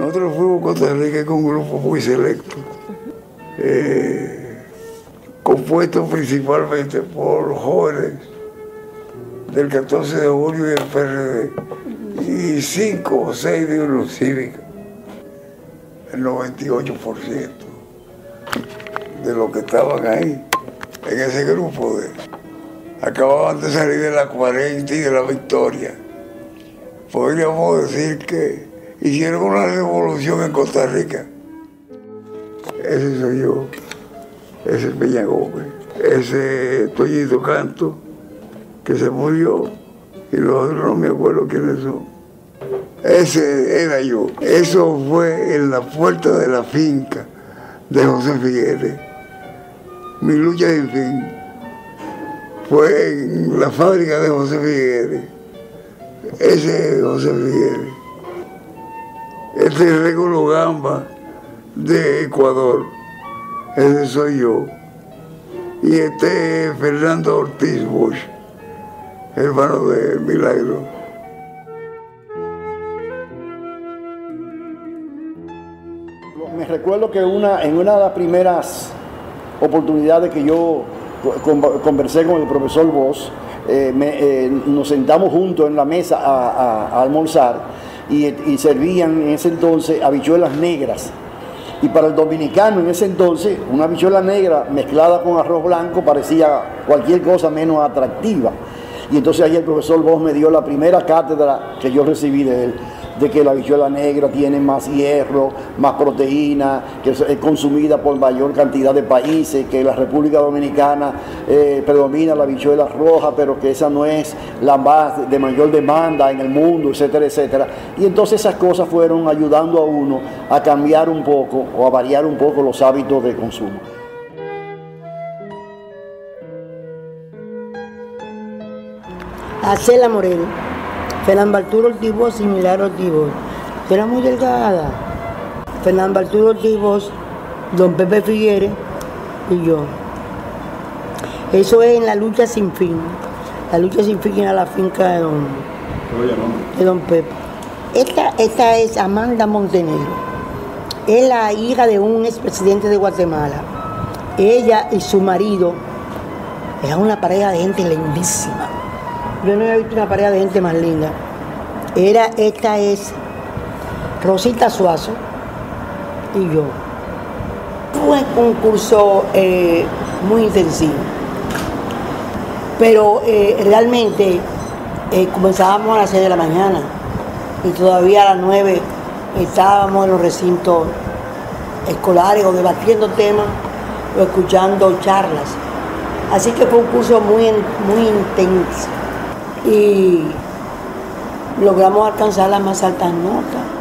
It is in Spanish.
Nosotros fuimos a Costa Rica con un grupo muy selecto, compuesto principalmente por jóvenes del 14 de julio y el PRD, y 5 o 6 de Unión Cívica, el 98% de los que estaban ahí, en ese grupo. Acababan de salir de la 40 y de la Victoria. Podríamos decir que hicieron una revolución en Costa Rica. Ese soy yo, ese es Peña Gómez, ese Toñito Canto, que se murió, y los otros no me acuerdo quiénes son. Ese era yo. Eso fue en la puerta de la finca de José Figueres. Mi lucha sin fin fue en la fábrica de José Figueres. Ese es José Figueres. Este es Régulo Gamba de Ecuador. Ese soy yo. Y este es Fernando Ortiz Bosch, hermano de Milagro. Me recuerdo que en una de las primeras oportunidades que yo conversé con el profesor Bosch, nos sentamos juntos en la mesa a almorzar y servían en ese entonces habichuelas negras. Y para el dominicano en ese entonces, una habichuela negra mezclada con arroz blanco parecía cualquier cosa menos atractiva. Y entonces ahí el profesor Bosch me dio la primera cátedra que yo recibí de él, de que la habichuela negra tiene más hierro, más proteína, que es consumida por mayor cantidad de países, que la República Dominicana predomina la habichuela roja, pero que esa no es la más de mayor demanda en el mundo, etcétera, etcétera. Y entonces esas cosas fueron ayudando a uno a cambiar un poco o a variar un poco los hábitos de consumo. Acela Moreno, Fernando Arturo Ortiz Bosch y Milagro Ortiz Bosch. Era muy delgada. Fernando Arturo Ortiz Bosch, don Pepe Figueres y yo. Eso es en la lucha sin fin. La lucha sin fin era la finca de don Pepe. Esta es Amanda Montenegro. Es la hija de un expresidente de Guatemala. Ella y su marido eran una pareja de gente lindísima. Yo no había visto una pareja de gente más linda. Esta es Rosita Suazo y yo. Fue un concurso muy intensivo. Pero realmente comenzábamos a las 6 de la mañana y todavía a las 9 estábamos en los recintos escolares o debatiendo temas o escuchando charlas. Así que fue un curso muy intenso. Y logramos alcanzar las más altas notas.